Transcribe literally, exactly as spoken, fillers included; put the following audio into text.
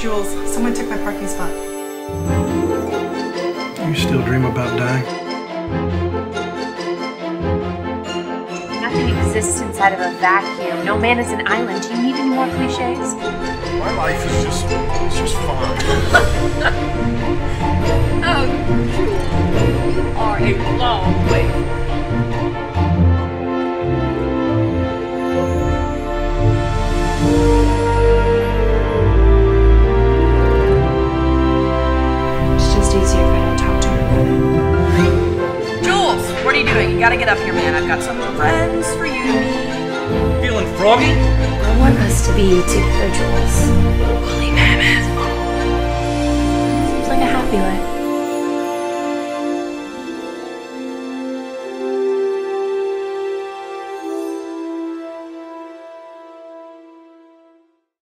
Jules, someone took my parking spot. You still dream about dying? Nothing exists inside of a vacuum. No man is an island. Do you need any more cliches? My life is just, it's just fun. Oh, Jules, you are a long way from Easier if I don't talk to her about it. Jules, what are you doing? You gotta get up here, man. I've got some friends for you to meet. Feeling froggy? I want us to be together, Jules. Woolly mammoth. Seems like a happy life.